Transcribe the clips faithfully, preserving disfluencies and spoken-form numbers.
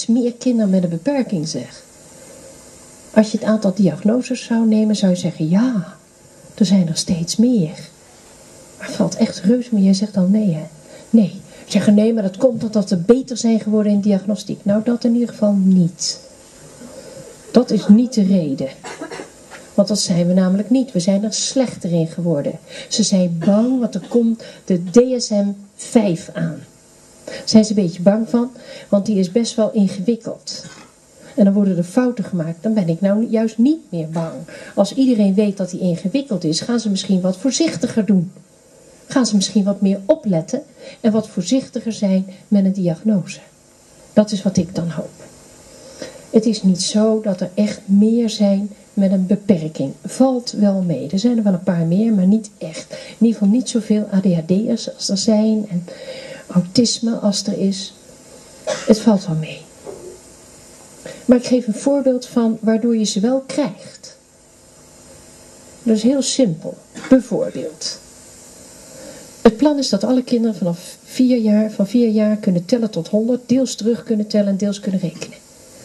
steeds meer kinderen met een beperking, zeg. Als je het aantal diagnoses zou nemen, zou je zeggen, ja, er zijn er steeds meer. Maar het valt echt reuze mee. Jij zegt dan nee, hè? Nee. Zeggen nee, maar dat komt omdat we beter zijn geworden in diagnostiek. Nou, dat in ieder geval niet. Dat is niet de reden. Want dat zijn we namelijk niet. We zijn er slechter in geworden. Ze zijn bang, want er komt de D S M vijf aan. Daar zijn ze een beetje bang van, want die is best wel ingewikkeld. En dan worden er fouten gemaakt. Dan ben ik nou juist niet meer bang. Als iedereen weet dat die ingewikkeld is, gaan ze misschien wat voorzichtiger doen. Gaan ze misschien wat meer opletten en wat voorzichtiger zijn met een diagnose. Dat is wat ik dan hoop. Het is niet zo dat er echt meer zijn met een beperking. Valt wel mee. Er zijn er wel een paar meer, maar niet echt. In ieder geval niet zoveel A D H D'ers als er zijn en autisme als er is. Het valt wel mee. Maar ik geef een voorbeeld van waardoor je ze wel krijgt. Dat is heel simpel. Bijvoorbeeld. Het plan is dat alle kinderen vanaf vier jaar, van vier jaar kunnen tellen tot honderd, deels terug kunnen tellen en deels kunnen rekenen.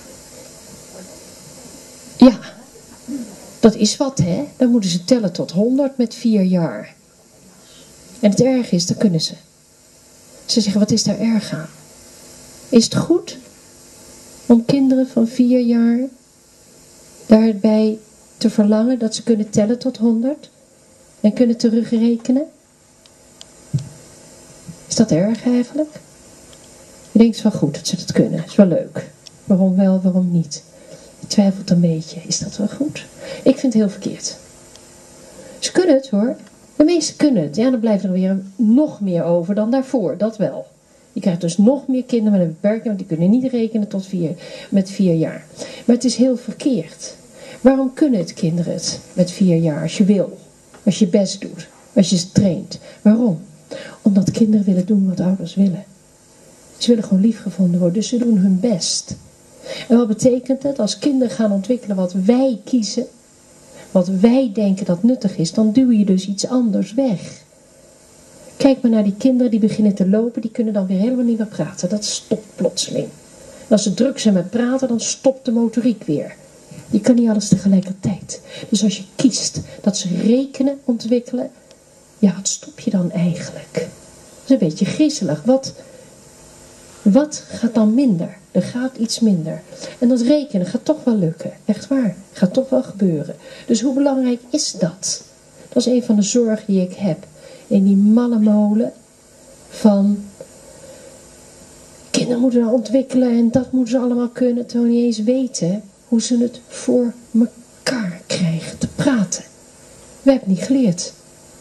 Ja, dat is wat, hè. Dan moeten ze tellen tot honderd met vier jaar. En het erg is, dan kunnen ze. Ze zeggen, wat is daar erg aan? Is het goed om kinderen van vier jaar daarbij te verlangen dat ze kunnen tellen tot honderd en kunnen terugrekenen? Is dat erg eigenlijk? Je denkt, het is wel goed dat ze dat kunnen. Het is wel leuk. Waarom wel, waarom niet? Je twijfelt een beetje. Is dat wel goed? Ik vind het heel verkeerd. Ze kunnen het hoor. De meesten kunnen het. Ja, dan blijft er weer nog meer over dan daarvoor. Dat wel. Je krijgt dus nog meer kinderen met een beperking. Want die kunnen niet rekenen tot vier, met vier jaar. Maar het is heel verkeerd. Waarom kunnen het kinderen het met vier jaar? Als je wil. Als je best doet. Als je ze traint. Waarom? Omdat kinderen willen doen wat ouders willen. Ze willen gewoon liefgevonden worden. Dus ze doen hun best. En wat betekent het? Als kinderen gaan ontwikkelen wat wij kiezen. Wat wij denken dat nuttig is. Dan duw je dus iets anders weg. Kijk maar naar die kinderen die beginnen te lopen. Die kunnen dan weer helemaal niet meer praten. Dat stopt plotseling. En als ze druk zijn met praten. Dan stopt de motoriek weer. Je kan niet alles tegelijkertijd. Dus als je kiest dat ze rekenen ontwikkelen. Ja, wat stop je dan eigenlijk? Dat is een beetje griezelig. Wat, wat gaat dan minder? Er gaat iets minder. En dat rekenen gaat toch wel lukken. Echt waar. Gaat toch wel gebeuren. Dus hoe belangrijk is dat? Dat is een van de zorgen die ik heb. In die malle molen van kinderen moeten nou ontwikkelen en dat moeten ze allemaal kunnen. Terwijl niet eens weten hoe ze het voor elkaar krijgen te praten. We hebben het niet geleerd.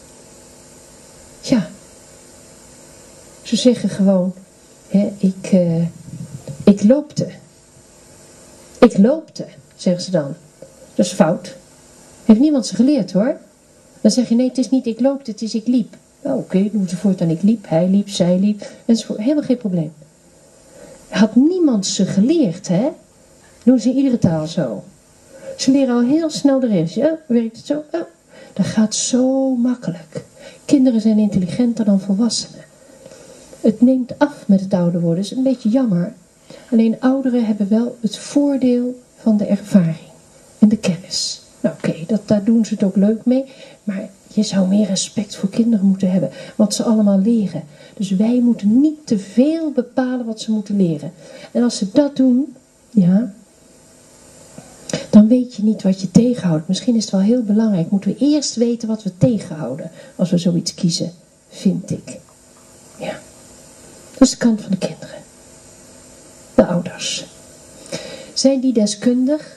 Ja. Ze zeggen gewoon, hè, ik, uh, ik loopte. Ik loopte, zeggen ze dan. Dat is fout. Heeft niemand ze geleerd hoor. Dan zeg je, nee, het is niet ik loopte, het is ik liep. Nou, oké, okay, doen ze voortaan ik liep, hij liep, zij liep. Enzovoort. Helemaal geen probleem. Had niemand ze geleerd, hè? Doen ze in iedere taal zo. Ze leren al heel snel de regels. Oh, werkt het zo? Oh. Dat gaat zo makkelijk. Kinderen zijn intelligenter dan volwassenen. Het neemt af met het ouder worden. Dat is een beetje jammer. Alleen ouderen hebben wel het voordeel van de ervaring en de kennis. Nou oké, okay, daar doen ze het ook leuk mee. Maar je zou meer respect voor kinderen moeten hebben. Wat ze allemaal leren. Dus wij moeten niet te veel bepalen wat ze moeten leren. En als ze dat doen, ja, dan weet je niet wat je tegenhoudt. Misschien is het wel heel belangrijk. Moeten we eerst weten wat we tegenhouden. Als we zoiets kiezen, vind ik. Ja. Dat is de kant van de kinderen. De ouders. Zijn die deskundig?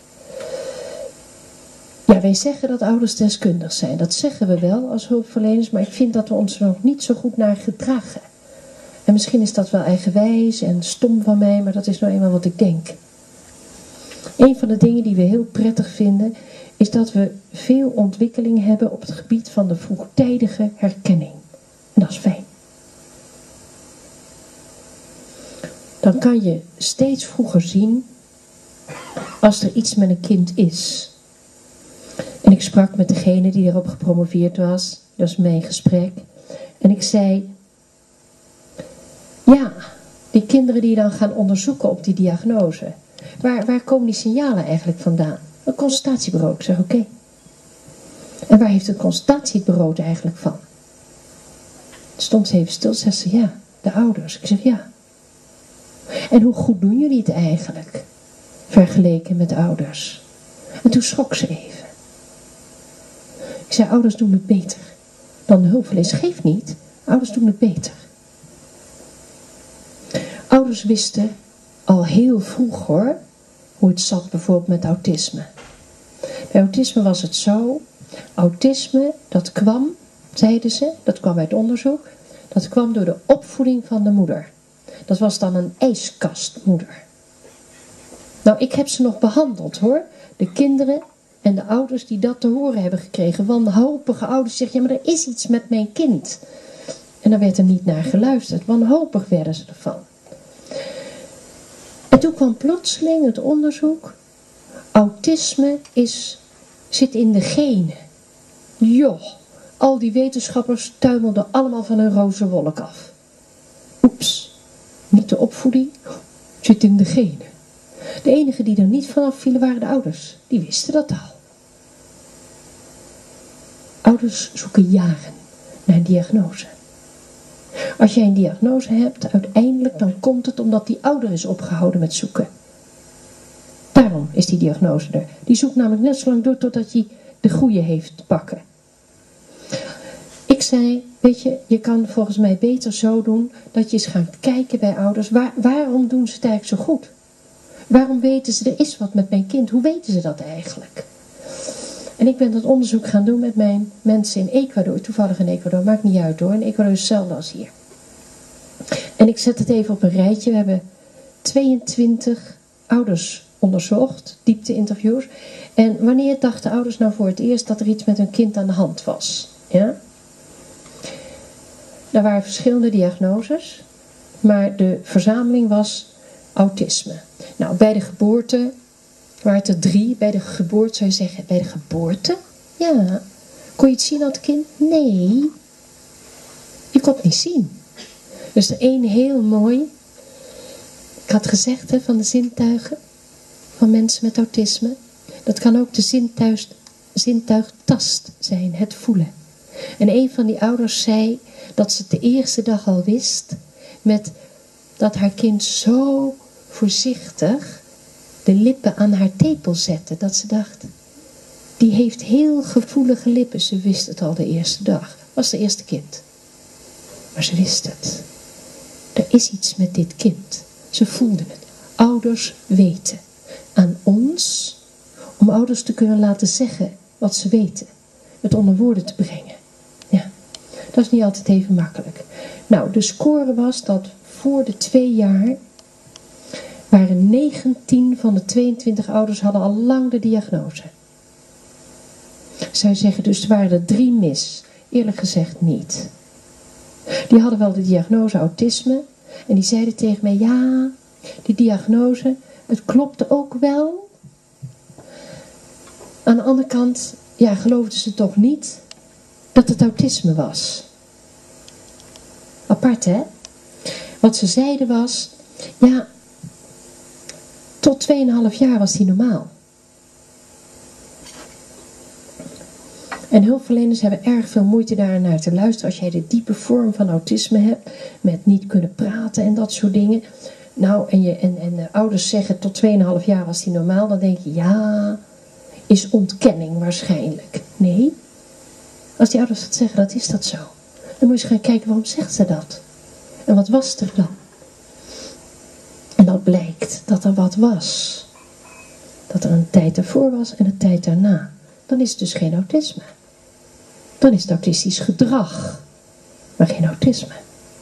Ja, wij zeggen dat ouders deskundig zijn. Dat zeggen we wel als hulpverleners. Maar ik vind dat we ons er nog niet zo goed naar gedragen. En misschien is dat wel eigenwijs en stom van mij. Maar dat is nou eenmaal wat ik denk. Een van de dingen die we heel prettig vinden. Is dat we veel ontwikkeling hebben op het gebied van de vroegtijdige herkenning. En dat is fijn. Dan kan je steeds vroeger zien als er iets met een kind is. En ik sprak met degene die erop gepromoveerd was. Dat is mijn gesprek. En ik zei, ja, Die kinderen die dan gaan onderzoeken op die diagnose. Waar, waar komen die signalen eigenlijk vandaan? Een consultatiebureau. Ik zeg oké. Okay. En waar heeft het consultatiebureau er eigenlijk van? Stond ze even stil, zegt ze ja, de ouders. Ik zeg ja. En hoe goed doen jullie het eigenlijk? Vergeleken met ouders. En toen schrok ze even. Ik zei, ouders doen het beter dan de hulpverleners. Geeft niet, ouders doen het beter. Ouders wisten al heel vroeg hoor, hoe het zat bijvoorbeeld met autisme. Bij autisme was het zo, autisme dat kwam, zeiden ze, dat kwam uit onderzoek, dat kwam door de opvoeding van de moeder. Dat was dan een ijskastmoeder. Nou, ik heb ze nog behandeld hoor, de kinderen en de ouders die dat te horen hebben gekregen. Wanhopige ouders zeggen, ja maar er is iets met mijn kind. En daar werd er niet naar geluisterd, wanhopig werden ze ervan. En toen kwam plotseling het onderzoek, autisme is, zit in de genen. Joh, al die wetenschappers tuimelden allemaal van hun roze wolk af. Oeps, niet de opvoeding, zit in de genen. De enigen die er niet vanaf vielen waren de ouders. Die wisten dat al. Ouders zoeken jaren naar een diagnose. Als jij een diagnose hebt, uiteindelijk dan komt het omdat die ouder is opgehouden met zoeken. Daarom is die diagnose er. Die zoekt namelijk net zo lang door totdat hij de goede heeft te pakken. Ik zei, weet je, je kan volgens mij beter zo doen dat je eens gaat kijken bij ouders. Waar, waarom doen ze het eigenlijk zo goed? Waarom weten ze, er is wat met mijn kind? Hoe weten ze dat eigenlijk? En ik ben dat onderzoek gaan doen met mijn mensen in Ecuador. Toevallig in Ecuador, maakt niet uit hoor. In Ecuador is hetzelfde als hier. En ik zet het even op een rijtje. We hebben tweeëntwintig ouders onderzocht, diepte-interviews. En wanneer dachten ouders nou voor het eerst dat er iets met hun kind aan de hand was? Ja? Er waren verschillende diagnoses, maar de verzameling was autisme. Nou, bij de geboorte waren het er drie. Bij de geboorte zou je zeggen, bij de geboorte? Ja. Kon je het zien aan het kind? Nee. Je kon het niet zien. Dus er één heel mooi. Ik had gezegd hè, van de zintuigen van mensen met autisme. Dat kan ook de zintuig, zintuigtast zijn, het voelen. En een van die ouders zei dat ze het de eerste dag al wist met dat haar kind zo voorzichtig de lippen aan haar tepel zette. Dat ze dacht, die heeft heel gevoelige lippen. Ze wist het al de eerste dag. Was de eerste kind. Maar ze wist het. Er is iets met dit kind. Ze voelden het. Ouders weten. Aan ons, om ouders te kunnen laten zeggen wat ze weten. Het onder woorden te brengen. Ja, dat is niet altijd even makkelijk. Nou, de score was dat voor de twee jaar waren negentien van de tweeëntwintig ouders hadden al lang de diagnose. Zou je zeggen, dus er waren er drie mis. Eerlijk gezegd niet. Die hadden wel de diagnose autisme. En die zeiden tegen mij, ja, die diagnose, het klopte ook wel. Aan de andere kant, ja, geloofden ze toch niet dat het autisme was. Apart, hè? Wat ze zeiden was, ja, tot tweeënhalf jaar was die normaal. En hulpverleners hebben erg veel moeite daar naar te luisteren. Als jij de diepe vorm van autisme hebt, met niet kunnen praten en dat soort dingen. Nou, en, je, en, en de ouders zeggen tot tweeënhalf jaar was die normaal. Dan denk je, ja, is ontkenning waarschijnlijk. Nee, als die ouders dat zeggen, dat is dat zo. Dan moet je gaan kijken, waarom zegt ze dat? En wat was er dan? En dat blijkt dat er wat was. Dat er een tijd ervoor was en een tijd daarna. Dan is het dus geen autisme. Dan is het autistisch gedrag, maar geen autisme.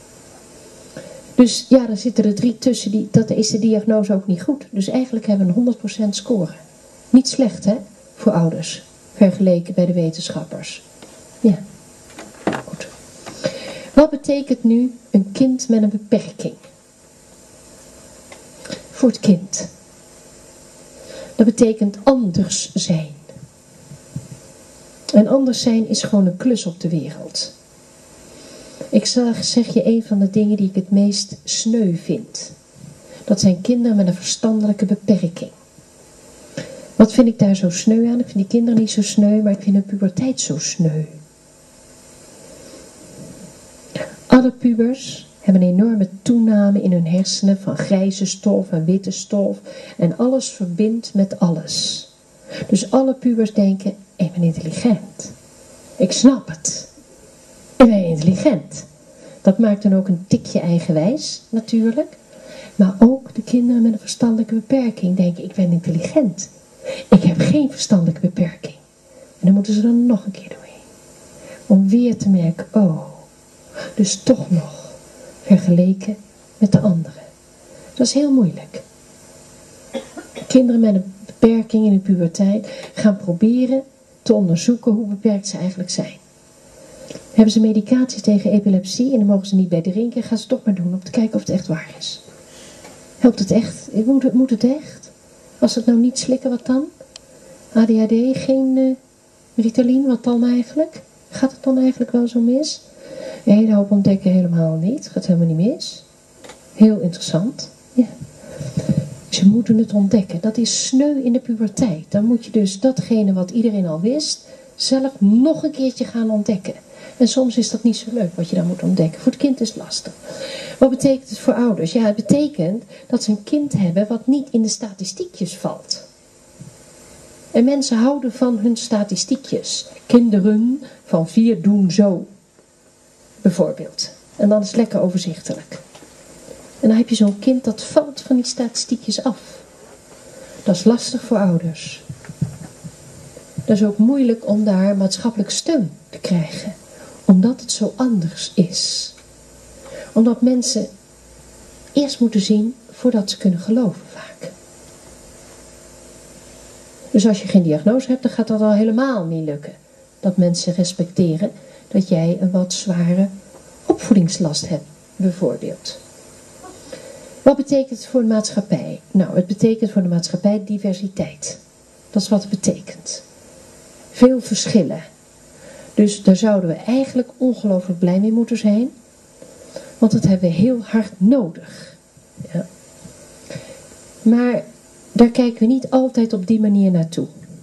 Dus ja, er zitten er drie tussen, die, dat is de diagnose ook niet goed. Dus eigenlijk hebben we een honderd procent score. Niet slecht hè, voor ouders, vergeleken bij de wetenschappers. Ja, goed. Wat betekent nu een kind met een beperking? Voor het kind. Dat betekent anders zijn. En anders zijn is gewoon een klus op de wereld. Ik zeg, zeg je een van de dingen die ik het meest sneu vind. Dat zijn kinderen met een verstandelijke beperking. Wat vind ik daar zo sneu aan? Ik vind die kinderen niet zo sneu, maar ik vind hun puberteit zo sneu. Alle pubers hebben een enorme toename in hun hersenen van grijze stof en witte stof. En alles verbindt met alles. Dus alle pubers denken, ik ben intelligent. Ik snap het. Ik ben intelligent. Dat maakt dan ook een tikje eigenwijs, natuurlijk. Maar ook de kinderen met een verstandelijke beperking denken, ik ben intelligent. Ik heb geen verstandelijke beperking. En dan moeten ze er nog een keer doorheen. Om weer te merken, oh, dus toch nog vergeleken met de anderen. Dat is heel moeilijk. Kinderen met een beperking in de puberteit gaan proberen te onderzoeken hoe beperkt ze eigenlijk zijn. Hebben ze medicatie tegen epilepsie en dan mogen ze niet bij drinken, gaan ze het toch maar doen om te kijken of het echt waar is. Helpt het echt? Moet het, moet het echt? Als ze het nou niet slikken, wat dan? A D H D, geen uh, Ritalin, wat dan eigenlijk? Gaat het dan eigenlijk wel zo mis? Een hele hoop ontdekken helemaal niet. Gaat helemaal niet mis. Heel interessant. Ja. Ze moeten het ontdekken. Dat is sneu in de puberteit. Dan moet je dus datgene wat iedereen al wist, zelf nog een keertje gaan ontdekken. En soms is dat niet zo leuk wat je dan moet ontdekken. Voor het kind is het lastig. Wat betekent het voor ouders? Ja, het betekent dat ze een kind hebben wat niet in de statistiekjes valt. En mensen houden van hun statistiekjes. Kinderen van vier doen zo. Bijvoorbeeld. En dan is het lekker overzichtelijk. En dan heb je zo'n kind dat valt van die statistiekjes af. Dat is lastig voor ouders. Dat is ook moeilijk om daar maatschappelijk steun te krijgen. Omdat het zo anders is. Omdat mensen eerst moeten zien voordat ze kunnen geloven vaak. Dus als je geen diagnose hebt, dan gaat dat al helemaal niet lukken. Dat mensen respecteren dat jij een wat zware opvoedingslast hebt, bijvoorbeeld. Wat betekent het voor de maatschappij? Nou, het betekent voor de maatschappij diversiteit. Dat is wat het betekent. Veel verschillen. Dus daar zouden we eigenlijk ongelooflijk blij mee moeten zijn. Want dat hebben we heel hard nodig. Ja. Maar daar kijken we niet altijd op die manier naartoe.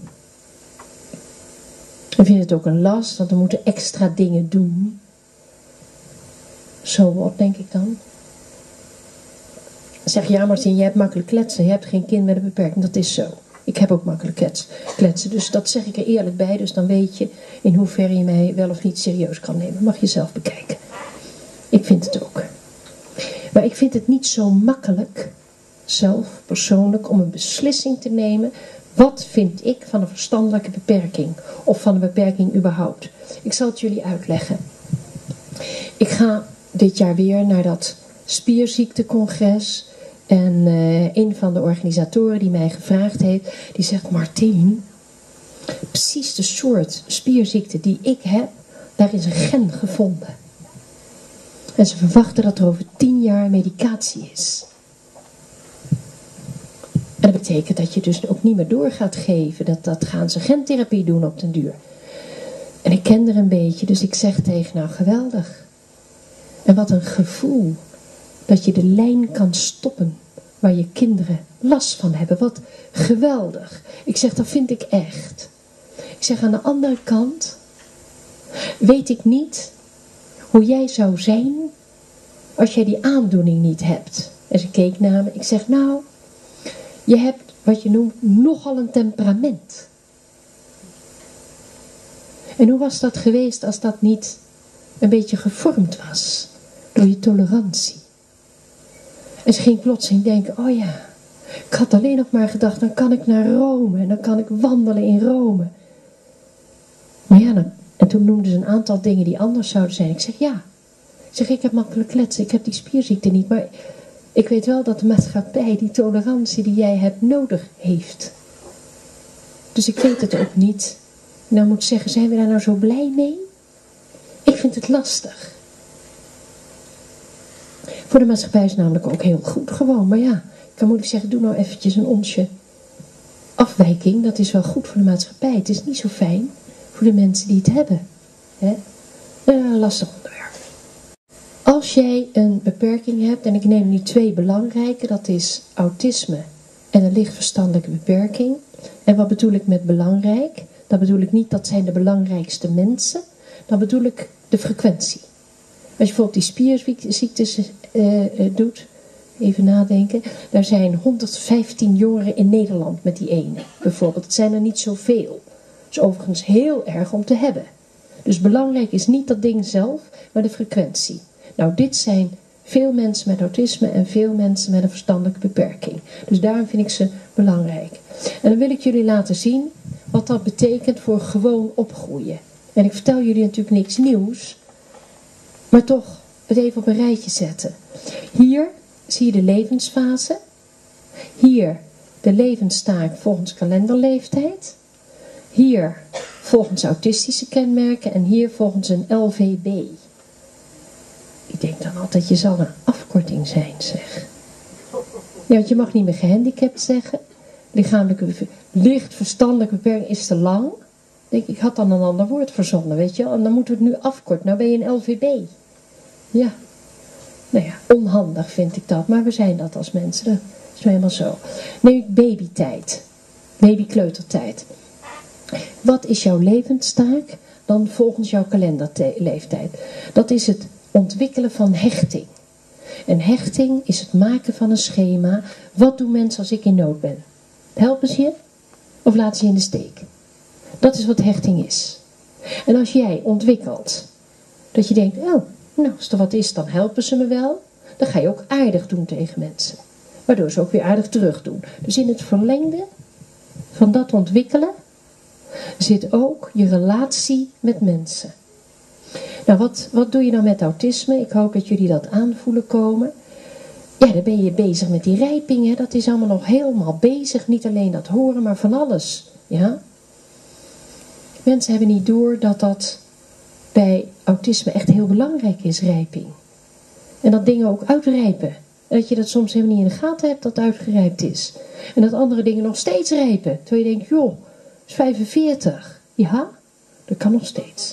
We vinden het ook een last, want we moeten extra dingen doen. Zo wat, denk ik dan. Zeg, ja Martien, je hebt makkelijk kletsen. Je hebt geen kind met een beperking. Dat is zo. Ik heb ook makkelijk kletsen. Dus dat zeg ik er eerlijk bij. Dus dan weet je in hoeverre je mij wel of niet serieus kan nemen. Mag je zelf bekijken. Ik vind het ook. Maar ik vind het niet zo makkelijk, zelf persoonlijk, om een beslissing te nemen. Wat vind ik van een verstandelijke beperking? Of van een beperking überhaupt? Ik zal het jullie uitleggen. Ik ga dit jaar weer naar dat spierziektencongres. En uh, een van de organisatoren die mij gevraagd heeft, die zegt, Martien, precies de soort spierziekte die ik heb, daar is een gen gevonden. En ze verwachten dat er over tien jaar medicatie is. En dat betekent dat je dus ook niet meer door gaat geven. Dat, dat gaan ze gentherapie doen op den duur. En ik ken er een beetje, dus ik zeg tegen nou geweldig. En wat een gevoel dat je de lijn kan stoppen waar je kinderen last van hebben. Wat geweldig. Ik zeg, dat vind ik echt. Ik zeg, aan de andere kant weet ik niet hoe jij zou zijn als jij die aandoening niet hebt. En ze keek naar me. Ik zeg, nou, je hebt wat je noemt nogal een temperament. En hoe was dat geweest als dat niet een beetje gevormd was door je tolerantie? En ze ging plotseling denken, oh ja, ik had alleen nog maar gedacht, dan kan ik naar Rome en dan kan ik wandelen in Rome. Maar ja, dan, en toen noemden ze een aantal dingen die anders zouden zijn. Ik zeg, ja. Ik zeg, ik heb makkelijk kletsen, ik heb die spierziekte niet, maar ik weet wel dat de maatschappij die tolerantie die jij hebt nodig heeft. Dus ik weet het ook niet. Nou moet ik zeggen, zijn we daar nou zo blij mee? Ik vind het lastig. Voor de maatschappij is het namelijk ook heel goed gewoon. Maar ja, dan moet ik zeggen, doe nou eventjes een onsje afwijking. Dat is wel goed voor de maatschappij. Het is niet zo fijn voor de mensen die het hebben. Hè? Uh, lastig onderwerp. Als jij een beperking hebt, en ik neem nu twee belangrijke, dat is autisme en een lichtverstandelijke beperking. En wat bedoel ik met belangrijk? Dat bedoel ik niet, dat zijn de belangrijkste mensen. Dan bedoel ik de frequentie. Als je bijvoorbeeld die spierziektes uh, uh, doet, even nadenken. Daar zijn honderdvijftien jongeren in Nederland met die ene. Bijvoorbeeld, het zijn er niet zoveel. Dat is overigens heel erg om te hebben. Dus belangrijk is niet dat ding zelf, maar de frequentie. Nou, dit zijn veel mensen met autisme en veel mensen met een verstandelijke beperking. Dus daarom vind ik ze belangrijk. En dan wil ik jullie laten zien wat dat betekent voor gewoon opgroeien. En ik vertel jullie natuurlijk niks nieuws, maar toch het even op een rijtje zetten. Hier zie je de levensfase. Hier de levenstaak volgens kalenderleeftijd. Hier volgens autistische kenmerken en hier volgens een L V B. Ik denk dan altijd, je zal een afkorting zijn, zeg. Ja, want je mag niet meer gehandicapt zeggen. Lichamelijke, licht verstandelijke beperking is te lang. Denk, ik had dan een ander woord verzonnen, weet je wel. En dan moeten we het nu afkorten. Nou ben je een L V B. Ja. Nou ja, onhandig vind ik dat. Maar we zijn dat als mensen. Dat is nou helemaal zo. Neem ik babytijd. Babykleutertijd. Wat is jouw levenstaak? Dan volgens jouw kalenderleeftijd. Dat is het ontwikkelen van hechting. En hechting is het maken van een schema. Wat doen mensen als ik in nood ben? Helpen ze je? Of laten ze je in de steek? Dat is wat hechting is. En als jij ontwikkelt, dat je denkt, oh, nou, als er wat is, dan helpen ze me wel. Dan ga je ook aardig doen tegen mensen. Waardoor ze ook weer aardig terug doen. Dus in het verlengde van dat ontwikkelen zit ook je relatie met mensen. Nou, wat, wat doe je dan met autisme? Ik hoop dat jullie dat aanvoelen komen. Ja, dan ben je bezig met die rijping. Hè? Dat is allemaal nog helemaal bezig. Niet alleen dat horen, maar van alles. Ja? Mensen hebben niet door dat dat bij autisme echt heel belangrijk is, rijping. En dat dingen ook uitrijpen. En dat je dat soms helemaal niet in de gaten hebt dat het uitgerijpt is. En dat andere dingen nog steeds rijpen. Terwijl je denkt, joh, het is vijfenveertig. Ja, dat kan nog steeds.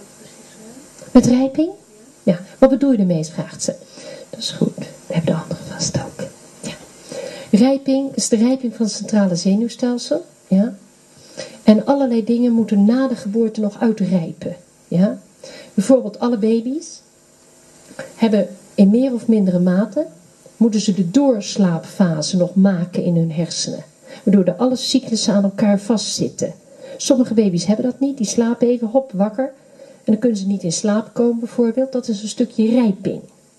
Met rijping? Ja, wat bedoel je ermee, vraagt ze. Dat is goed, dat hebben de anderen vast ook. Ja. Rijping is de rijping van het centrale zenuwstelsel. Ja. En allerlei dingen moeten na de geboorte nog uitrijpen. Ja. Bijvoorbeeld alle baby's hebben in meer of mindere mate, moeten ze de doorslaapfase nog maken in hun hersenen. Waardoor er alle cyclussen aan elkaar vastzitten. Sommige baby's hebben dat niet, die slapen even, hop, wakker. En dan kunnen ze niet in slaap komen bijvoorbeeld. Dat is een stukje rijping.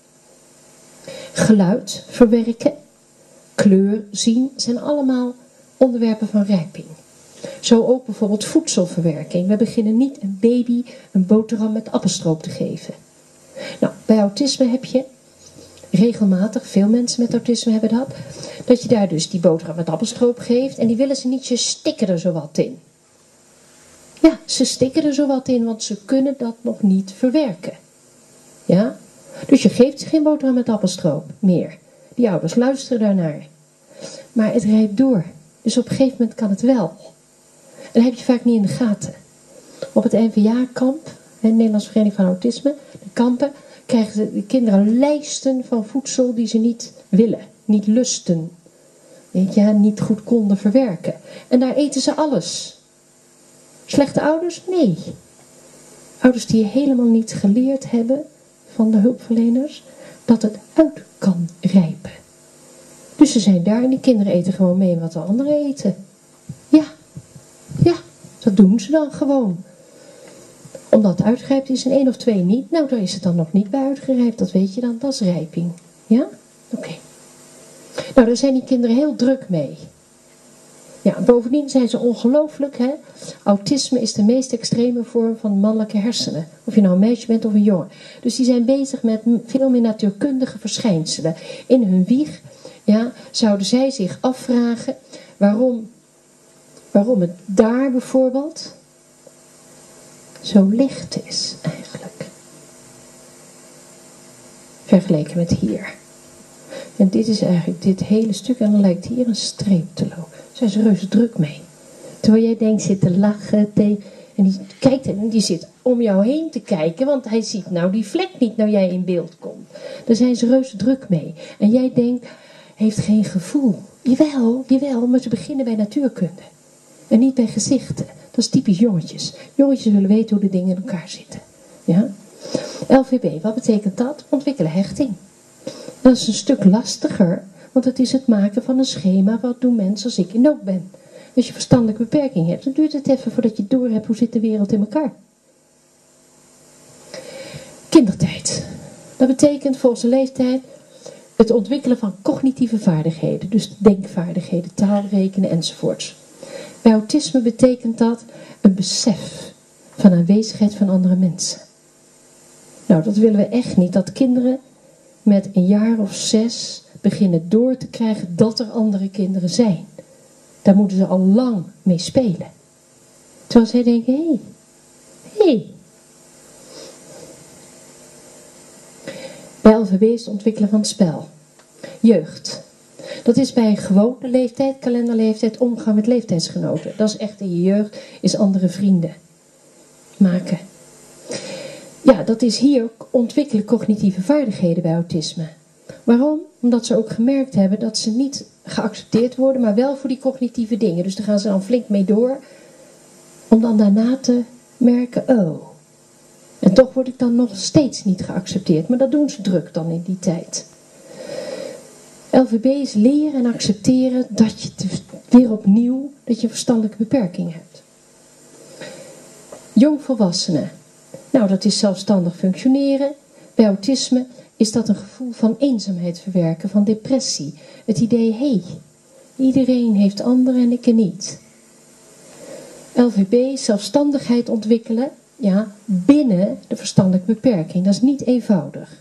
Geluid verwerken, kleur zien, zijn allemaal onderwerpen van rijping. Zo ook bijvoorbeeld voedselverwerking. We beginnen niet een baby een boterham met appelstroop te geven. Nou, bij autisme heb je regelmatig, veel mensen met autisme hebben dat, dat je daar dus die boterham met appelstroop geeft en die willen ze niet, ze stikken er zo wat in. Ja, ze stikken er zo wat in, want ze kunnen dat nog niet verwerken. Ja? Dus je geeft ze geen boterham met appelstroop meer. Die ouders luisteren daarnaar. Maar het rijpt door. Dus op een gegeven moment kan het wel. En dat heb je vaak niet in de gaten. Op het N V A-kamp, de Nederlandse Vereniging van Autisme, de kampen, krijgen de kinderen lijsten van voedsel die ze niet willen, niet lusten. Weet je, niet goed konden verwerken. En daar eten ze alles. Slechte ouders? Nee. Ouders die helemaal niet geleerd hebben van de hulpverleners, dat het uit kan rijpen. Dus ze zijn daar en die kinderen eten gewoon mee wat de anderen eten. Ja, ja, dat doen ze dan gewoon. Omdat het uitgerijpt is en één of twee niet, nou daar is het dan nog niet bij uitgerijpt, dat weet je dan, dat is rijping. Ja? Oké. Okay. Nou, daar zijn die kinderen heel druk mee. Ja, bovendien zijn ze ongelooflijk, hè. Autisme is de meest extreme vorm van mannelijke hersenen. Of je nou een meisje bent of een jongen. Dus die zijn bezig met veel meer natuurkundige verschijnselen. In hun wieg, ja, zouden zij zich afvragen waarom, waarom het daar bijvoorbeeld zo licht is eigenlijk. Vergeleken met hier. En dit is eigenlijk dit hele stuk en dan lijkt hier een streep te lopen. Daar zijn ze reuze druk mee. Terwijl jij denkt, zit te lachen. Te, en die kijkt en die zit om jou heen te kijken. Want hij ziet nou die vlek niet, nou jij in beeld komt. Daar zijn ze reuze druk mee. En jij denkt, heeft geen gevoel. Jawel, jawel, maar ze beginnen bij natuurkunde. En niet bij gezichten. Dat is typisch jongetjes. Jongetjes willen weten hoe de dingen in elkaar zitten. Ja? L V B, wat betekent dat? Ontwikkelen hechting. Dat is een stuk lastiger, want het is het maken van een schema. Wat doen mensen als ik in nood ben? Als je verstandelijke beperking hebt, dan duurt het even voordat je door hebt hoe zit de wereld in elkaar. Kindertijd. Dat betekent volgens de leeftijd het ontwikkelen van cognitieve vaardigheden. Dus denkvaardigheden, taal, rekenen enzovoorts. Bij autisme betekent dat een besef van aanwezigheid van andere mensen. Nou, dat willen we echt niet. Dat kinderen met een jaar of zes beginnen door te krijgen dat er andere kinderen zijn. Daar moeten ze al lang mee spelen. Terwijl zij denken, hé, hey, hé. Hey. Bij L V B is het ontwikkelen van het spel. Jeugd. Dat is bij een gewone leeftijd, kalenderleeftijd, omgaan met leeftijdsgenoten. Dat is echt in je jeugd, is andere vrienden maken. Ja, dat is hier ook ontwikkelen cognitieve vaardigheden bij autisme. Waarom? Omdat ze ook gemerkt hebben dat ze niet geaccepteerd worden, maar wel voor die cognitieve dingen. Dus daar gaan ze dan flink mee door, om dan daarna te merken, oh, en toch word ik dan nog steeds niet geaccepteerd. Maar dat doen ze druk dan in die tijd. L V B is leren en accepteren dat je te, weer opnieuw, dat je een verstandelijke beperking hebt. Jongvolwassenen. Nou, dat is zelfstandig functioneren. Bij autisme is dat een gevoel van eenzaamheid verwerken, van depressie. Het idee, hé, hey, iedereen heeft anderen en ik er niet. L V B, zelfstandigheid ontwikkelen, ja, binnen de verstandelijke beperking. Dat is niet eenvoudig.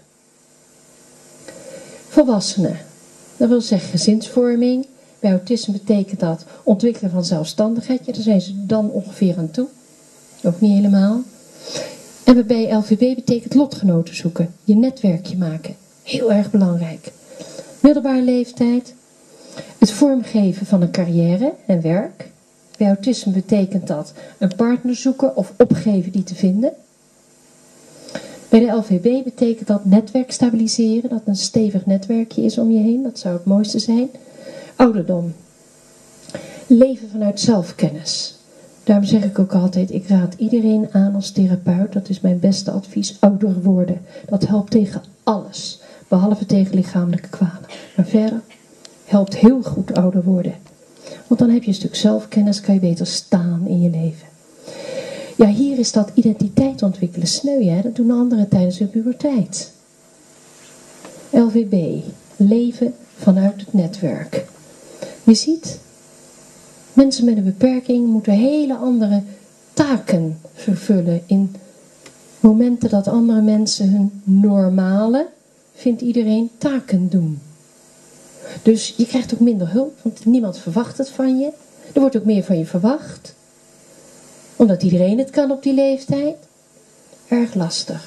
Volwassenen. Dat wil zeggen gezinsvorming. Bij autisme betekent dat ontwikkelen van zelfstandigheid. Ja, daar zijn ze dan ongeveer aan toe. Ook niet helemaal. En bij L V B betekent lotgenoten zoeken. Je netwerkje maken. Heel erg belangrijk. Middelbare leeftijd. Het vormgeven van een carrière en werk. Bij autisme betekent dat een partner zoeken of opgeven die te vinden. Bij de L V B betekent dat netwerk stabiliseren. Dat een stevig netwerkje is om je heen. Dat zou het mooiste zijn. Ouderdom. Leven vanuit zelfkennis. Daarom zeg ik ook altijd, ik raad iedereen aan als therapeut, dat is mijn beste advies, ouder worden. Dat helpt tegen alles, behalve tegen lichamelijke kwalen. Maar verder helpt heel goed ouder worden. Want dan heb je een stuk zelfkennis, kan je beter staan in je leven. Ja, hier is dat identiteit ontwikkelen sneu, hè? Dat doen anderen tijdens hun puberteit. L V B, leven vanuit het netwerk. Je ziet, mensen met een beperking moeten hele andere taken vervullen in momenten dat andere mensen hun normale, vindt iedereen, taken doen. Dus je krijgt ook minder hulp, want niemand verwacht het van je. Er wordt ook meer van je verwacht. Omdat iedereen het kan op die leeftijd. Erg lastig.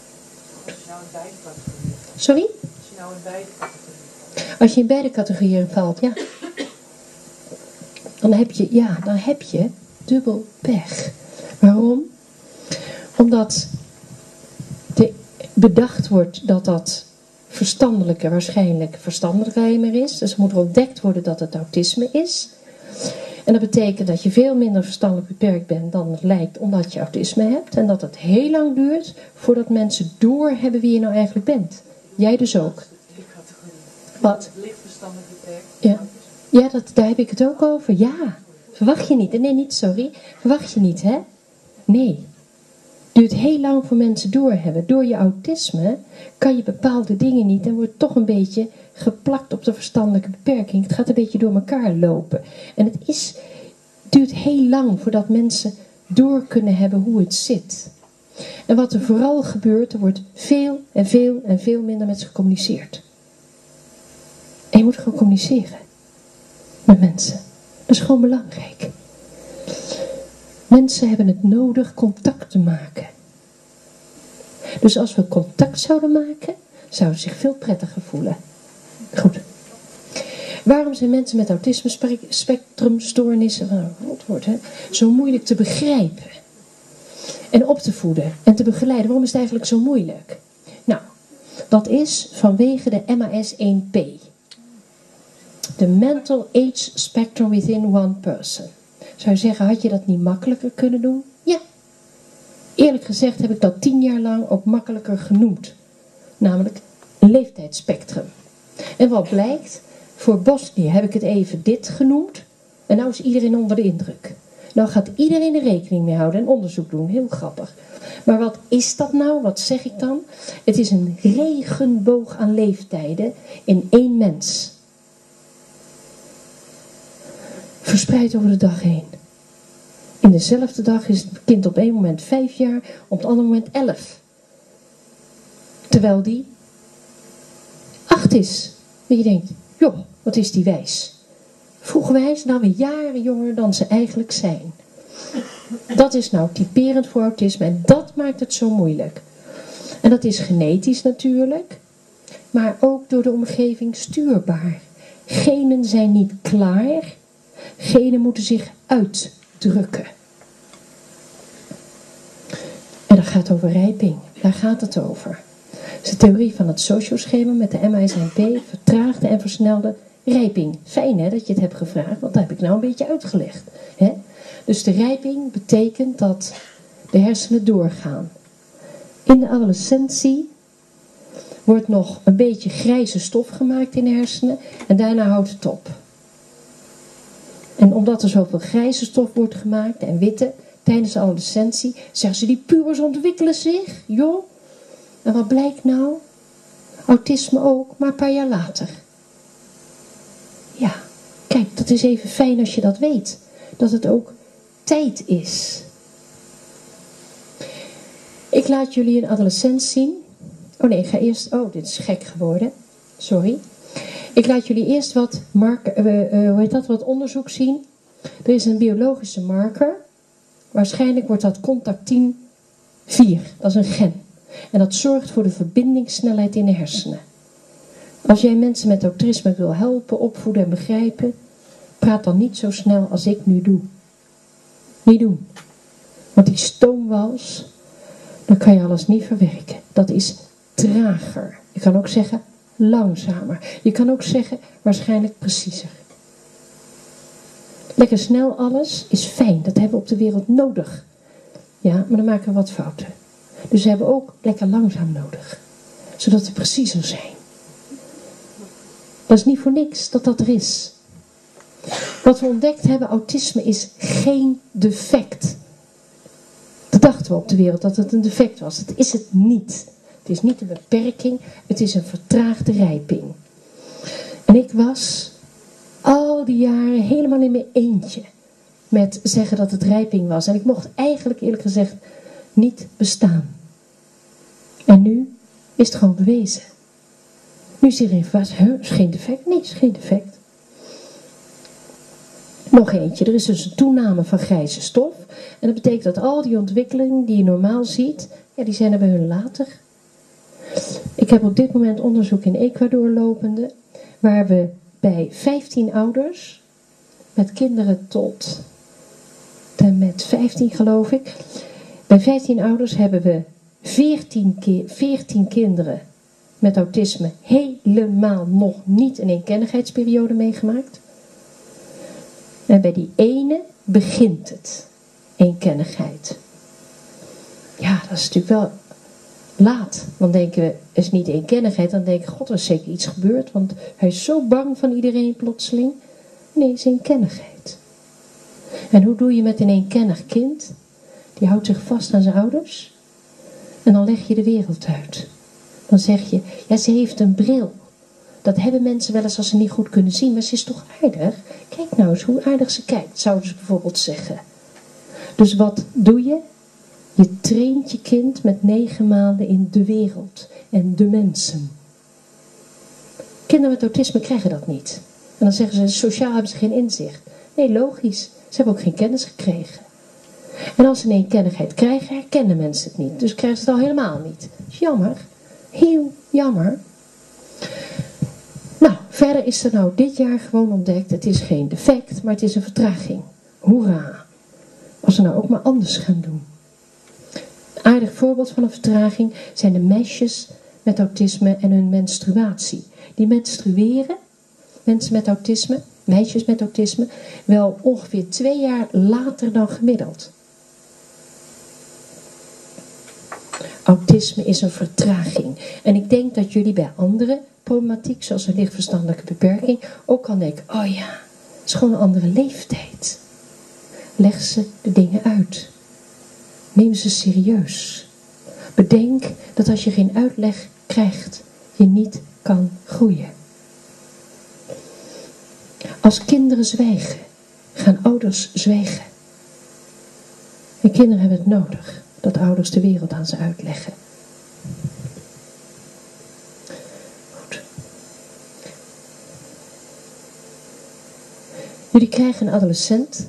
Sorry? Als je nou in beide categorieën Als je in beide categorieën valt, ja. Dan heb je, ja, dan heb je dubbel pech. Waarom? Omdat de, bedacht wordt dat dat verstandelijke waarschijnlijk verstandelijker is. Dus er moet ontdekt worden dat het autisme is. En dat betekent dat je veel minder verstandelijk beperkt bent dan het lijkt, omdat je autisme hebt. En dat het heel lang duurt voordat mensen doorhebben wie je nou eigenlijk bent. Jij dus ook. Wat? Licht verstandelijk beperkt. Ja, ja dat, daar heb ik het ook over. Ja, verwacht je niet. Nee, niet sorry. Verwacht je niet, hè? Nee. Duurt heel lang voor mensen doorhebben. Door je autisme kan je bepaalde dingen niet en wordt toch een beetje geplakt op de verstandelijke beperking. Het gaat een beetje door elkaar lopen. En het is, duurt heel lang voordat mensen door kunnen hebben hoe het zit. En wat er vooral gebeurt, er wordt veel en veel en veel minder met ze gecommuniceerd. En je moet gewoon communiceren met mensen. Dat is gewoon belangrijk. Mensen hebben het nodig contact te maken. Dus als we contact zouden maken, zouden ze zich veel prettiger voelen. Goed. Waarom zijn mensen met autisme spectrumstoornissen, wat woord, hè, zo moeilijk te begrijpen? En op te voeden en te begeleiden. Waarom is het eigenlijk zo moeilijk? Nou, Dat is vanwege de M A S één P. De Mental Age Spectrum Within One Person. Zou je zeggen, had je dat niet makkelijker kunnen doen? Ja. Eerlijk gezegd heb ik dat tien jaar lang ook makkelijker genoemd. Namelijk een leeftijdsspectrum. En wat blijkt, voor Bosnië heb ik het even dit genoemd. En nou is iedereen onder de indruk. Nou gaat iedereen er rekening mee houden en onderzoek doen. Heel grappig. Maar wat is dat nou? Wat zeg ik dan? Het is een regenboog aan leeftijden in één mens. Verspreid over de dag heen. In dezelfde dag is het kind op één moment vijf jaar, op het andere moment elf. Terwijl die acht is. En je denkt, joh, wat is die wijs. Vroeg wijs, nou weer jaren jonger dan ze eigenlijk zijn. Dat is nou typerend voor autisme en dat maakt het zo moeilijk. En dat is genetisch natuurlijk, maar ook door de omgeving stuurbaar. Genen zijn niet klaar, genen moeten zich uitdrukken. En dat gaat over rijping, daar gaat het over. Het is de theorie van het socioschema met de M A S één P, vertraagde en versnelde rijping. Fijn hè, dat je het hebt gevraagd, want dat heb ik nou een beetje uitgelegd. Hè? Dus de rijping betekent dat de hersenen doorgaan. In de adolescentie wordt nog een beetje grijze stof gemaakt in de hersenen en daarna houdt het op. En omdat er zoveel grijze stof wordt gemaakt en witte tijdens de adolescentie, zeggen ze die pubers ontwikkelen zich, joh. En wat blijkt nou? Autisme ook, maar een paar jaar later. Ja, kijk, dat is even fijn als je dat weet. Dat het ook tijd is. Ik laat jullie een adolescent zien. Oh nee, ik ga eerst... Oh, dit is gek geworden. Sorry. Ik laat jullie eerst wat, marker, uh, uh, hoe heet dat, wat onderzoek zien. Er is een biologische marker. Waarschijnlijk wordt dat contactien vier. Dat is een gen. En dat zorgt voor de verbindingssnelheid in de hersenen. Als jij mensen met autisme wil helpen, opvoeden en begrijpen, praat dan niet zo snel als ik nu doe. Niet doen. Want die stoomwals, dan kan je alles niet verwerken. Dat is trager. Je kan ook zeggen langzamer. Je kan ook zeggen waarschijnlijk preciezer. Lekker snel alles is fijn. Dat hebben we op de wereld nodig. Ja, maar dan maken we wat fouten. Dus we hebben ook lekker langzaam nodig. Zodat we preciezer zijn. Dat is niet voor niks dat dat er is. Wat we ontdekt hebben, autisme is geen defect. Dat dachten we op de wereld dat het een defect was. Dat is het niet. Het is niet een beperking, het is een vertraagde rijping. En ik was al die jaren helemaal in mijn eentje met zeggen dat het rijping was. En ik mocht eigenlijk eerlijk gezegd niet bestaan. En nu is het gewoon bewezen. Nu is iedereen verbaasd, huh, is geen defect? Nee, is geen defect. Nog eentje, er is dus een toename van grijze stof. En dat betekent dat al die ontwikkelingen die je normaal ziet, ja, die zijn er bij hun later. Ik heb op dit moment onderzoek in Ecuador lopende, waar we bij vijftien ouders, met kinderen tot en met vijftien geloof ik, bij vijftien ouders hebben we veertien, keer, veertien kinderen met autisme helemaal nog niet een eenkennigheidsperiode meegemaakt. En bij die ene begint het, eenkennigheid. Ja, dat is natuurlijk wel laat. Dan denken we, het is niet eenkennigheid. Dan denken we, god, er is zeker iets gebeurd. Want hij is zo bang van iedereen plotseling. Nee, het is eenkennigheid. En hoe doe je met een eenkennig kind? Die houdt zich vast aan zijn ouders. En dan leg je de wereld uit. Dan zeg je, ja, ze heeft een bril. Dat hebben mensen wel eens als ze niet goed kunnen zien. Maar ze is toch aardig? Kijk nou eens hoe aardig ze kijkt, zouden ze bijvoorbeeld zeggen. Dus wat doe je? Je traint je kind met negen maanden in de wereld en de mensen. Kinderen met autisme krijgen dat niet. En dan zeggen ze, sociaal hebben ze geen inzicht. Nee, logisch. Ze hebben ook geen kennis gekregen. En als ze een eenkennigheid krijgen, herkennen mensen het niet. Dus krijgen ze het al helemaal niet. Dat is jammer. Heel jammer. Nou, verder is er nou dit jaar gewoon ontdekt, het is geen defect, maar het is een vertraging. Hoera. Als we nou ook maar anders gaan doen. Een aardig voorbeeld van een vertraging zijn de meisjes met autisme en hun menstruatie. Die menstrueren, mensen met autisme, meisjes met autisme, wel ongeveer twee jaar later dan gemiddeld. Autisme is een vertraging. En ik denk dat jullie bij andere problematiek, zoals een lichtverstandelijke beperking, ook kan denken, oh ja, het is gewoon een andere leeftijd. Leg ze de dingen uit. Neem ze serieus. Bedenk dat als je geen uitleg krijgt, je niet kan groeien. Als kinderen zwijgen, gaan ouders zwijgen. En kinderen hebben het nodig dat ouders de wereld aan ze uitleggen. Goed. Jullie krijgen een adolescent,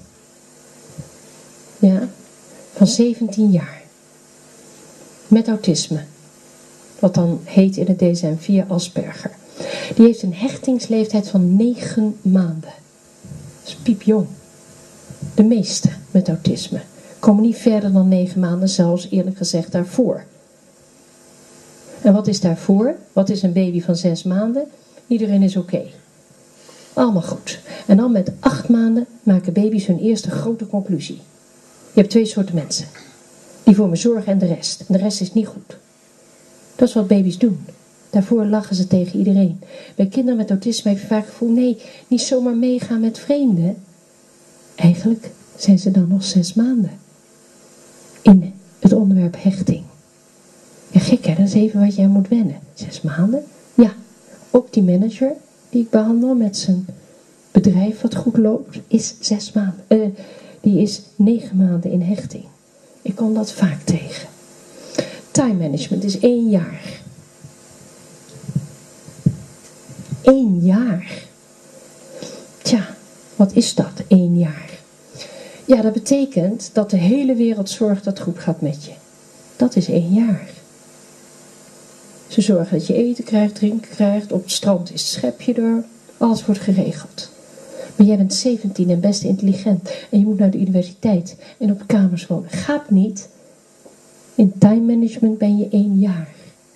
ja, van zeventien jaar. Met autisme. Wat dan heet in het D S M vier Asperger. Die heeft een hechtingsleeftijd van negen maanden. Dat is piepjong. De meeste met autisme komen niet verder dan negen maanden, zelfs eerlijk gezegd daarvoor. En wat is daarvoor? Wat is een baby van zes maanden? Iedereen is oké. Okay. Allemaal goed. En dan met acht maanden maken baby's hun eerste grote conclusie. Je hebt twee soorten mensen. Die voor me zorgen en de rest. En de rest is niet goed. Dat is wat baby's doen. Daarvoor lachen ze tegen iedereen. Bij kinderen met autisme heb je vaak het gevoel, nee, niet zomaar meegaan met vreemden. Eigenlijk zijn ze dan nog zes maanden. In het onderwerp hechting. Ja, gek hè, dat is even wat jij moet wennen. Zes maanden? Ja, ook die manager die ik behandel met zijn bedrijf wat goed loopt, is zes maanden. Uh, die is negen maanden in hechting. Ik kom dat vaak tegen. Time management is één jaar. Eén jaar. Tja, wat is dat, één jaar? Ja, dat betekent dat de hele wereld zorgt dat het goed gaat met je. Dat is één jaar. Ze zorgen dat je eten krijgt, drinken krijgt. Op het strand is het schepje er. Alles wordt geregeld. Maar jij bent zeventien en best intelligent. En je moet naar de universiteit en op kamers wonen. Gaat niet. In time management ben je één jaar.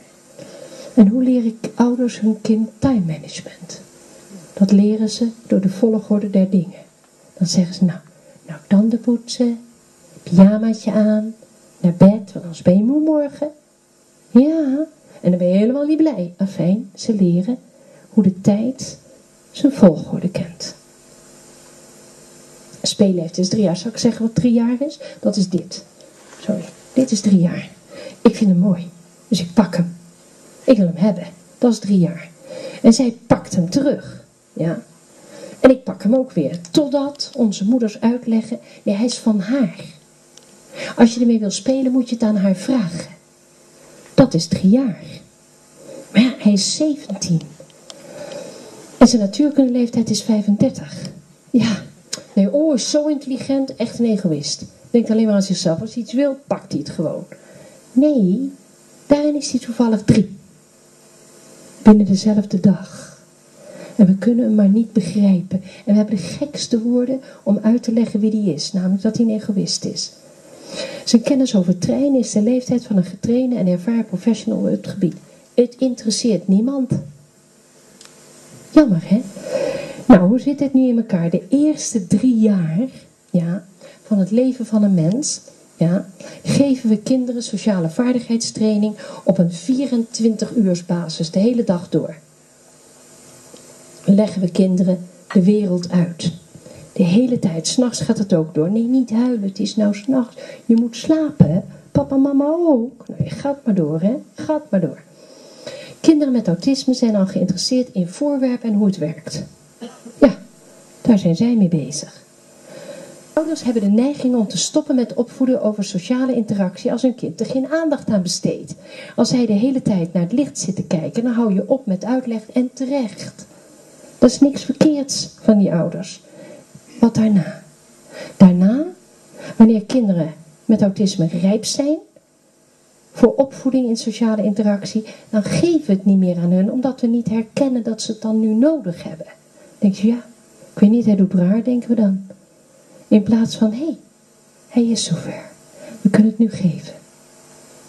En hoe leer ik ouders hun kind time management? Dat leren ze door de volgorde der dingen. Dan zeggen ze, nou, nou tanden poetsen, pyjamaatje aan, naar bed, want anders ben je moe morgen. Ja, en dan ben je helemaal niet blij. Afijn, ze leren hoe de tijd zijn volgorde kent. Speelleeftijd is drie jaar. Zal ik zeggen wat drie jaar is? Dat is dit. Sorry, dit is drie jaar. Ik vind hem mooi, dus ik pak hem. Ik wil hem hebben. Dat is drie jaar. En zij pakt hem terug. Ja. En ik pak hem ook weer. Totdat onze moeders uitleggen, nee, hij is van haar. Als je ermee wil spelen, moet je het aan haar vragen. Dat is drie jaar. Maar ja, hij is zeventien. En zijn natuurlijke leeftijd is vijfendertig. Ja. Nee, oh, is zo intelligent, echt een egoïst. Denkt alleen maar aan zichzelf. Als hij iets wil, pakt hij het gewoon. Nee, daarin is hij toevallig drie. Binnen dezelfde dag. En we kunnen hem maar niet begrijpen. En we hebben de gekste woorden om uit te leggen wie die is. Namelijk dat hij een egoïst is. Zijn kennis over trainen is de leeftijd van een getrainde en ervaren professional op het gebied. Het interesseert niemand. Jammer, hè? Nou, hoe zit het nu in elkaar? De eerste drie jaar, ja, van het leven van een mens, ja, geven we kinderen sociale vaardigheidstraining op een vierentwintig uurs basis, de hele dag door. Leggen we kinderen de wereld uit. De hele tijd. 's Nachts gaat het ook door. Nee, niet huilen. Het is nou 's nachts. Je moet slapen. Papa en mama ook. Nou, gaat maar door, hè. Gaat maar door. Kinderen met autisme zijn al geïnteresseerd in voorwerpen en hoe het werkt. Ja, daar zijn zij mee bezig. Ouders hebben de neiging om te stoppen met opvoeden over sociale interactie als hun kind er geen aandacht aan besteedt. Als hij de hele tijd naar het licht zit te kijken, dan hou je op met uitleg en terecht. Dat is niks verkeerds van die ouders. Wat daarna? Daarna, wanneer kinderen met autisme rijp zijn voor opvoeding in sociale interactie, dan geven we het niet meer aan hun, omdat we niet herkennen dat ze het dan nu nodig hebben. Dan denk je, ja, ik weet niet, hij doet raar, denken we dan. In plaats van, hé, hey, hij is zover. We kunnen het nu geven. Hoe zou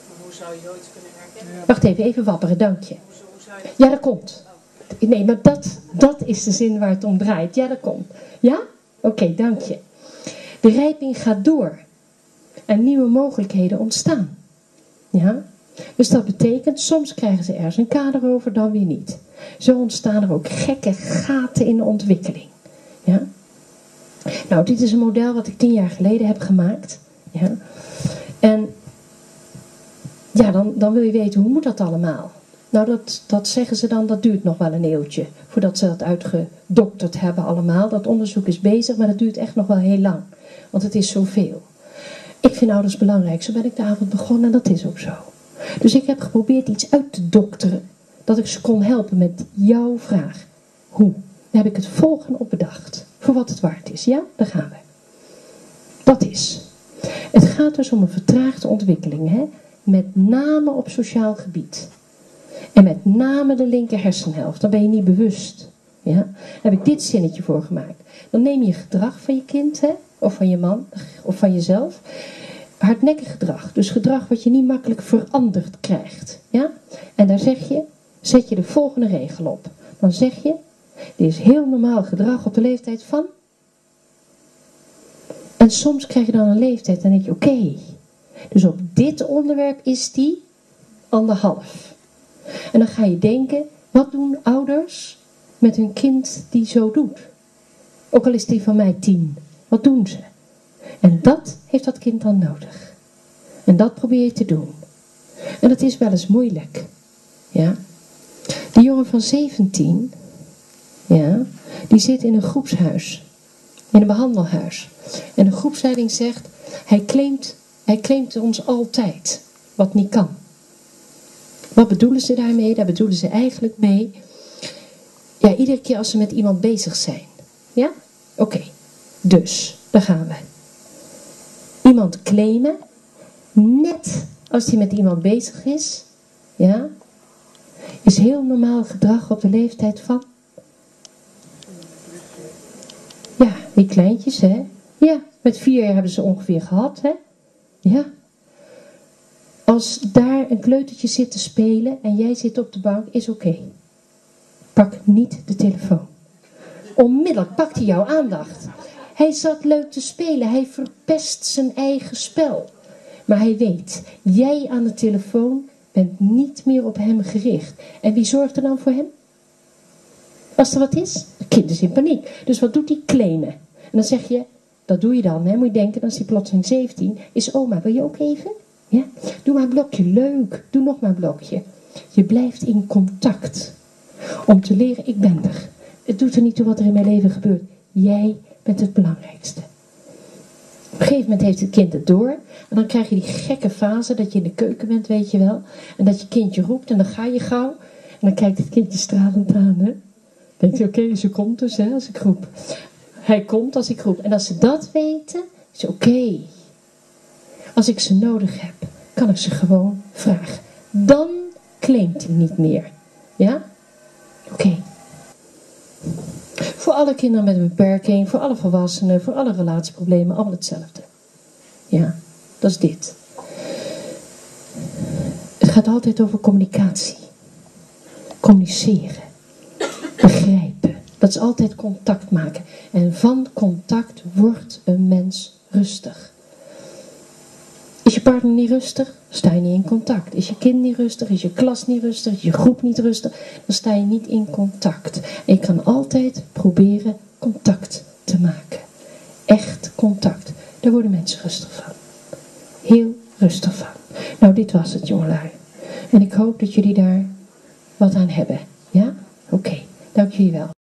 zou je ooit kunnen herkennen? Wacht even, even wapperen, dank je. Hoe, hoe zou je dat... Ja, dat komt. Nee, maar dat, dat is de zin waar het om draait. Ja, dat komt. Ja? Oké, okay, dank je. De rijping gaat door. En nieuwe mogelijkheden ontstaan. Ja? Dus dat betekent, soms krijgen ze ergens een kader over, dan weer niet. Zo ontstaan er ook gekke gaten in de ontwikkeling. Ja? Nou, dit is een model wat ik tien jaar geleden heb gemaakt. Ja? En ja, dan, dan wil je weten, hoe moet dat allemaal? Nou, dat, dat zeggen ze dan, dat duurt nog wel een eeuwtje. Voordat ze dat uitgedokterd hebben allemaal. Dat onderzoek is bezig, maar dat duurt echt nog wel heel lang. Want het is zoveel. Ik vind ouders belangrijk. Zo ben ik de avond begonnen en dat is ook zo. Dus ik heb geprobeerd iets uit te dokteren. Dat ik ze kon helpen met jouw vraag. Hoe? Daar heb ik het volgende op bedacht. Voor wat het waard is. Ja, daar gaan we. Dat is. Het gaat dus om een vertraagde ontwikkeling. Hè? Met name op sociaal gebied. En met name de linker hersenhelft. Dan ben je niet bewust. Ja? Daar heb ik dit zinnetje voor gemaakt. Dan neem je gedrag van je kind. Hè? Of van je man. Of van jezelf. Hardnekkig gedrag. Dus gedrag wat je niet makkelijk veranderd krijgt. Ja? En daar zeg je. Zet je de volgende regel op. Dan zeg je. Dit is heel normaal gedrag op de leeftijd van. En soms krijg je dan een leeftijd. En dan denk je oké. Okay, dus op dit onderwerp is die anderhalf. En dan ga je denken. Wat doen ouders met hun kind die zo doet? Ook al is die van mij tien. Wat doen ze? En dat heeft dat kind dan nodig. En dat probeer je te doen. En dat is wel eens moeilijk. Ja. Die jongen van zeventien. Ja. Die zit in een groepshuis. In een behandelhuis. En de groepsleiding zegt. Hij claimt, hij claimt ons altijd. Wat niet kan. Wat bedoelen ze daarmee? Daar bedoelen ze eigenlijk mee. Ja, iedere keer als ze met iemand bezig zijn. Ja? Oké. Okay. Dus, daar gaan we. Iemand claimen. Net als hij met iemand bezig is. Ja. Is heel normaal gedrag op de leeftijd van. Ja, die kleintjes, hè. Ja, met vier jaar hebben ze ongeveer gehad, hè. Ja. Als daar een kleutertje zit te spelen en jij zit op de bank, is oké. Okay. Pak niet de telefoon. Onmiddellijk pakt hij jouw aandacht. Hij zat leuk te spelen. Hij verpest zijn eigen spel. Maar hij weet, jij aan de telefoon bent niet meer op hem gericht. En wie zorgt er dan voor hem? Als er wat is, het kind is in paniek. Dus wat doet hij? Claimen. En dan zeg je, dat doe je dan. Hè? Moet je denken, dan is hij plotseling zeventien. Is oma, wil je ook even? Ja? Doe maar een blokje. Leuk. Doe nog maar een blokje. Je blijft in contact. Om te leren, ik ben er. Het doet er niet toe wat er in mijn leven gebeurt. Jij bent het belangrijkste. Op een gegeven moment heeft het kind het door. En dan krijg je die gekke fase dat je in de keuken bent, weet je wel. En dat je kindje roept en dan ga je gauw. En dan kijkt het kindje stralend aan. Hè? Denkt hij, oké, okay, ze komt dus hè, als ik roep. Hij komt als ik roep. En als ze dat weten, is oké. Okay. Als ik ze nodig heb, kan ik ze gewoon vragen. Dan claimt hij niet meer. Ja? Oké. Okay. Voor alle kinderen met een beperking, voor alle volwassenen, voor alle relatieproblemen, allemaal hetzelfde. Ja, dat is dit. Het gaat altijd over communicatie. Communiceren. Begrijpen. Dat is altijd contact maken. En van contact wordt een mens rustig. Is je partner niet rustig? Sta je niet in contact. Is je kind niet rustig? Is je klas niet rustig? Is je groep niet rustig? Dan sta je niet in contact. En je kan altijd proberen contact te maken. Echt contact. Daar worden mensen rustig van. Heel rustig van. Nou, dit was het, jongelui. En ik hoop dat jullie daar wat aan hebben. Ja? Oké. Okay. Dank jullie wel.